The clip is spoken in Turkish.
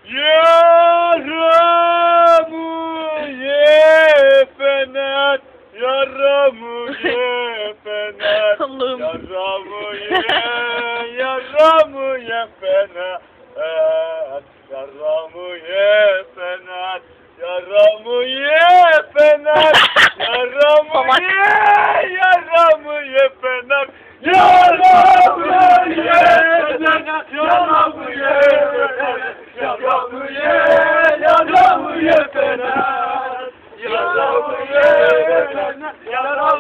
Yaramı ye fener, yaramı ye fener, Allah'ım. yaramı ye, yaramı ye fener, yaramı ye fener, yaramı ye fener, yaramı ye, yaramı ye fener, yaramı ye fener, yaramı ye fener. Yaramı ye, yaramı ye fener, yaramı ye fener, yaramı